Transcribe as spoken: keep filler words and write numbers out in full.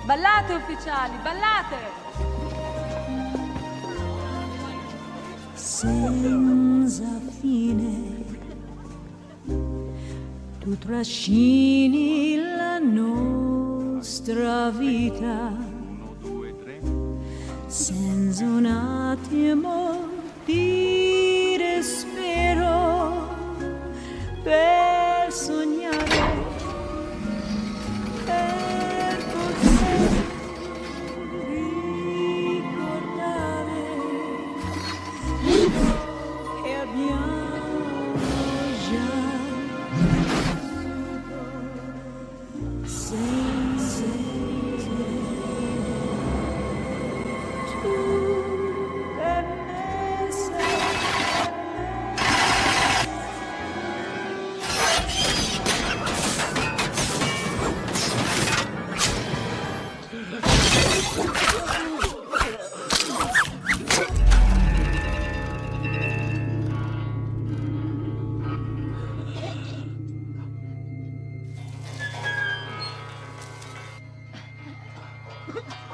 Ballate ufficiali, ballate! Senza fine tu trascini la nostra vita senza un attimo di respiro per sognare, per poter ricordare che abbiamo già vissuto senza tu e me sei. Ha ha ha!